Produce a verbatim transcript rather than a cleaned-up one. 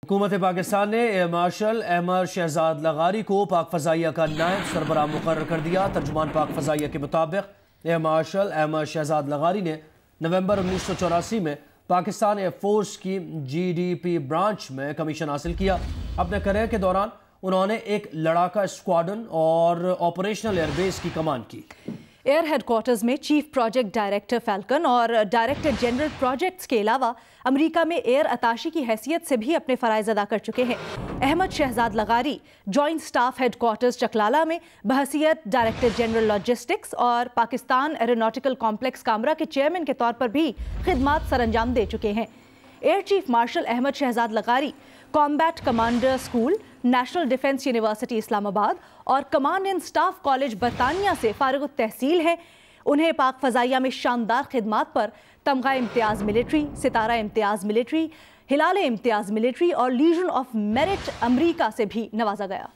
हुकूमत पाकिस्तान ने air marshal Ahmad Shahzad Lagari को पाक फ़ज़ाइया का नायब सरबराह मुकर्रर कर दिया। तर्जुमान पाक फ़ज़ाइया के मुताबिक एयर मार्शल अहमद शहजाद लगारी ने नवंबर उन्नीस सौ चौरासी में पाकिस्तान एयरफोर्स की जी डी पी ब्रांच में कमीशन हासिल किया। अपने करियर के दौरान उन्होंने एक लड़ाका स्क्वाड्रन और ऑपरेशनल एयरबेस की कमान की। एयर हेडक्वार्टर्स में चीफ प्रोजेक्ट डायरेक्टर फैल्कन और डायरेक्टर जनरल प्रोजेक्ट्स के अलावा अमेरिका में एयर अताशी की हैसियत से भी अपने फ़राइज़ अदा कर चुके हैं। Ahmad Shahzad Lagari joint staff headquarters Chaklala में बहसियत डायरेक्टर जनरल लॉजिस्टिक्स और पाकिस्तान एरोनॉटिकल कॉम्प्लेक्स कामरा के चेयरमैन के तौर पर भी खिदमात सरअंजाम दे चुके हैं। Air chief marshal Ahmad Shahzad Lagari combat commander school, national defence university Islamabad और कमांड एंड स्टाफ कॉलेज बरतानिया से फारिग तहसील हैं। उन्हें पाक फ़ज़ाइया में शानदार खिदमात पर तमगा इम्तियाज़ मिलिट्री, सितारा इम्तियाज़ मिलिट्री, हिलाल इम्तियाज़ मिलिट्री और लीजन ऑफ मेरिट अमरीका से भी नवाजा गया।